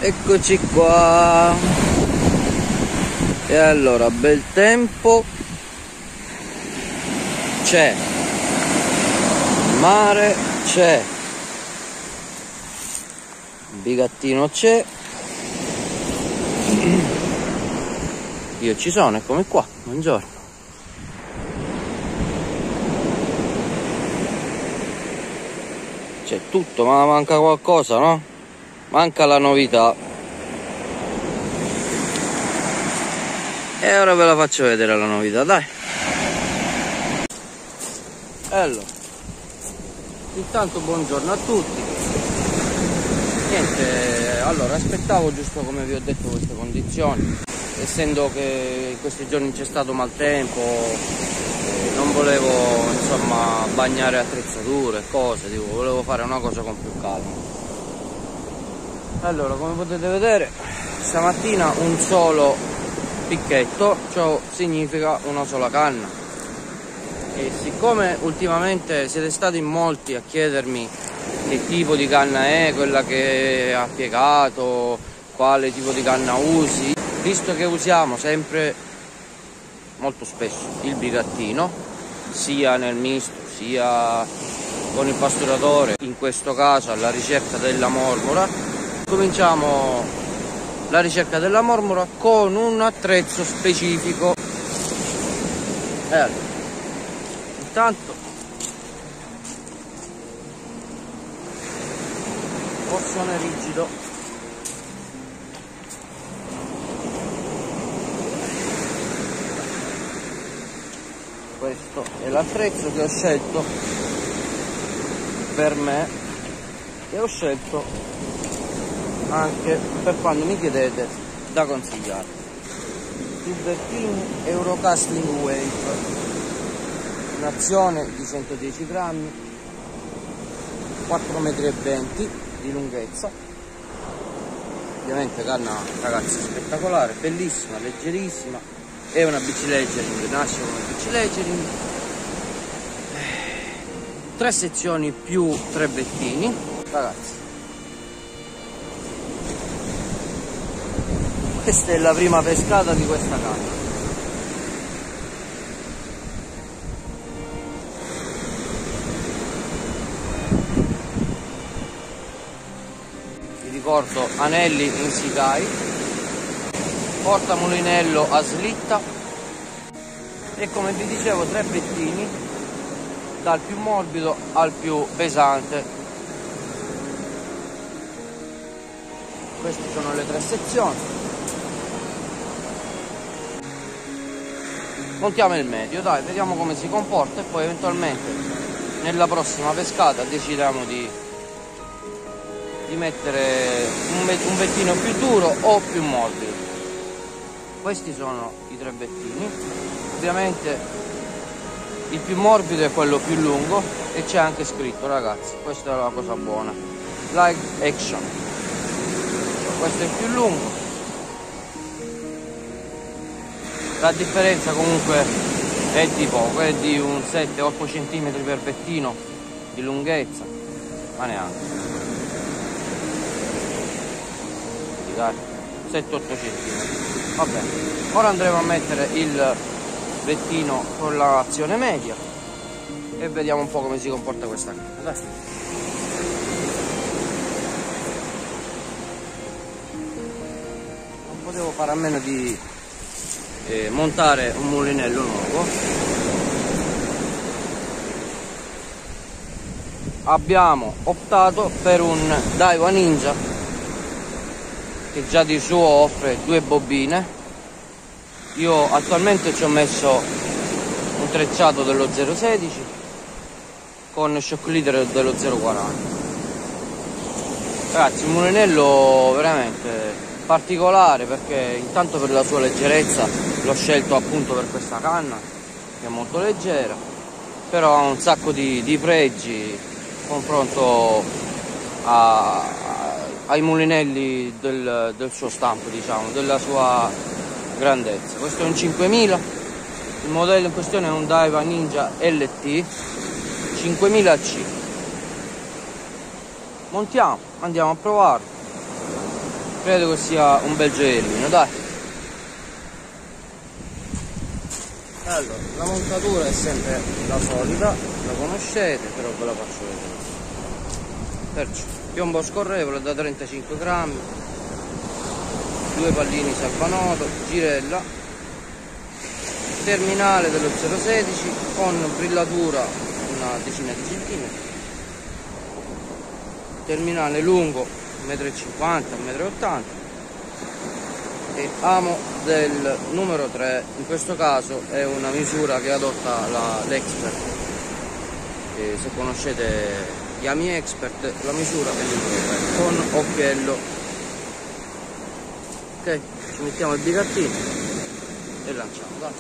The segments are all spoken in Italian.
Eccoci qua. E allora, bel tempo c'è, mare c'è, bigattino c'è, io ci sono, eccomi qua, buongiorno. C'è tutto, ma manca qualcosa, no? Manca la novità. E ora ve la faccio vedere la novità, dai. Allora, intanto buongiorno a tutti. Niente, allora aspettavo, giusto come vi ho detto, queste condizioni, essendo che in questi giorni c'è stato maltempo, non volevo insomma bagnare attrezzature e cose, volevo fare una cosa con più calma. Allora, come potete vedere, stamattina un solo picchetto, ciò significa una sola canna. E siccome ultimamente siete stati in molti a chiedermi che tipo di canna è quella che ha piegato, quale tipo di canna usi, visto che usiamo sempre, molto spesso, il bigattino, sia nel misto sia con il pasturatore, in questo caso alla ricerca della mormora, cominciamo la ricerca della mormora con un attrezzo specifico. Intanto porzione rigido, questo è l'attrezzo che ho scelto per me e ho scelto anche per quando mi chiedete da consigliare. Tubertini Eurocasting Wave, un'azione di 110 grammi, 4,20 m di lunghezza. Ovviamente canna, ragazzi, spettacolare, bellissima, leggerissima, è una bici leggering, nasce come bici leggering, 3 sezioni più 3 bettini, ragazzi. Questa è la prima pescata di questa canna. Vi ricordo anelli in Sikai, portamulinello a slitta e, come vi dicevo, 3 bettini, dal più morbido al più pesante. Queste sono le 3 sezioni. Montiamo il medio, dai, vediamo come si comporta e poi eventualmente nella prossima pescata decidiamo di mettere un bettino più duro o più morbido. Questi sono i 3 bettini. Ovviamente il più morbido è quello più lungo e c'è anche scritto, ragazzi, questa è la cosa buona, like action. Questo è il più lungo. La differenza comunque è di poco, è di un 7-8 cm per bettino di lunghezza, ma neanche. 7-8 cm. Va bene, ora andremo a mettere il bettino con l'azione media e vediamo un po' come si comporta questa canna. Dai. Non potevo fare a meno di montare un mulinello nuovo. Abbiamo optato per un Daiwa Ninja che già di suo offre 2 bobine. Io attualmente ci ho messo un trecciato dello 0,16 con shock leader dello 0,40. Ragazzi, un mulinello veramente particolare, perché intanto per la sua leggerezza l'ho scelto appunto per questa canna che è molto leggera, però ha un sacco di pregi confronto ai mulinelli del suo stampo, diciamo, della sua grandezza. Questo è un 5000, il modello in questione è un Daiwa Ninja LT 5000C. Montiamo, andiamo a provarlo. credo che sia un bel gioiellino, dai. Allora, la montatura è sempre la solita, la conoscete, però ve la faccio vedere. Perciò, piombo scorrevole da 35 grammi, 2 pallini salvanoto, girella, terminale dello 016 con brillatura una decina di centimetri, terminale lungo 1,50 m, 1,80 m e amo del numero 3. In questo caso è una misura che adotta l'Expert, se conoscete gli Ami Expert, la misura è il numero 3 con occhiello. Ok, ci mettiamo il bigattino e lanciamo, dai.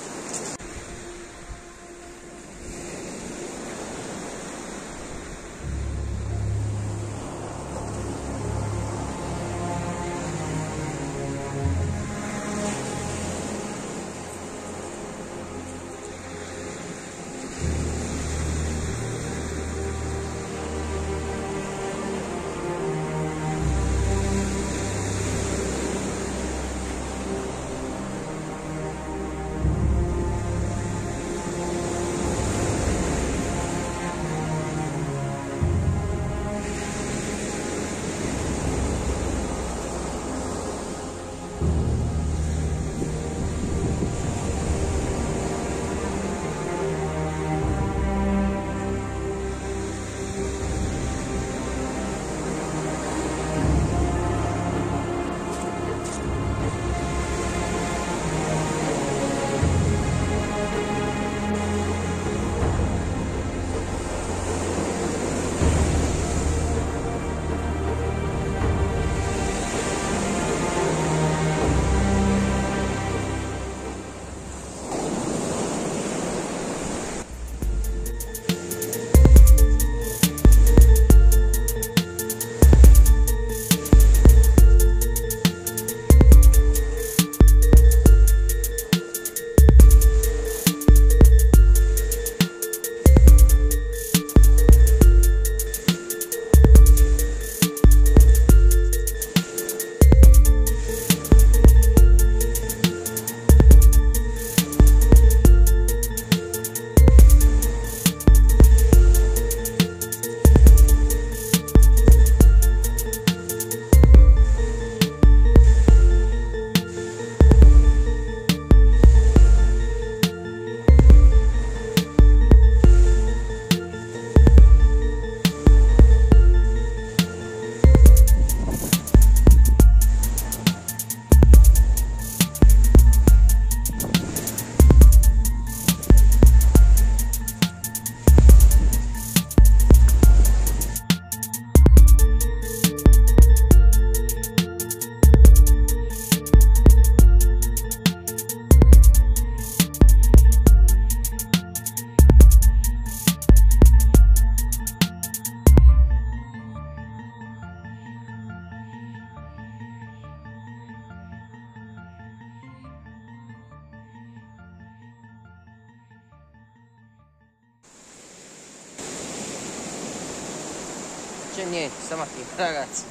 C'è niente stamattina, ragazzi.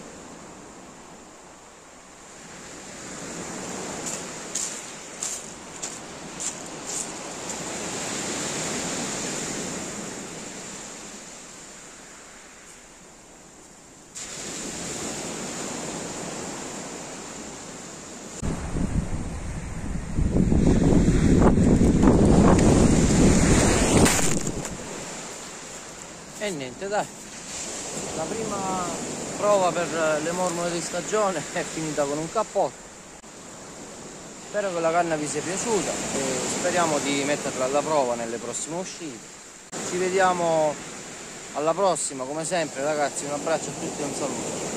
E niente, dai, la prima prova per le mormore di stagione è finita con un cappotto. Spero che la canna vi sia piaciuta e speriamo di metterla alla prova nelle prossime uscite. Ci vediamo alla prossima, come sempre ragazzi, un abbraccio a tutti e un saluto.